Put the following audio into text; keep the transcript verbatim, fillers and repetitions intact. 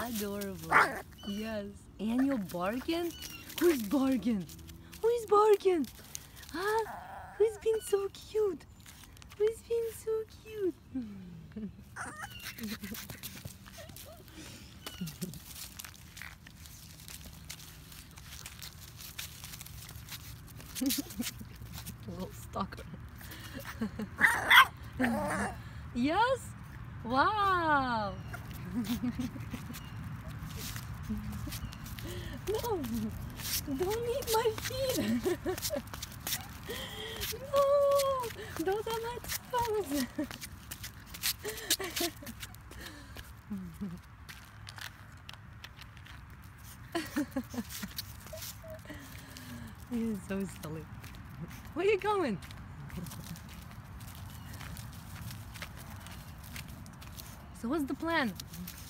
Adorable. Yes. And you're barking? Who's barking? Who's barking? Huh? Who's been so cute? Who's been so cute? Little stalker. Yes? Wow! No! Don't eat my feet! No! Those are my toes! You're so silly. Where are you going? So what's the plan?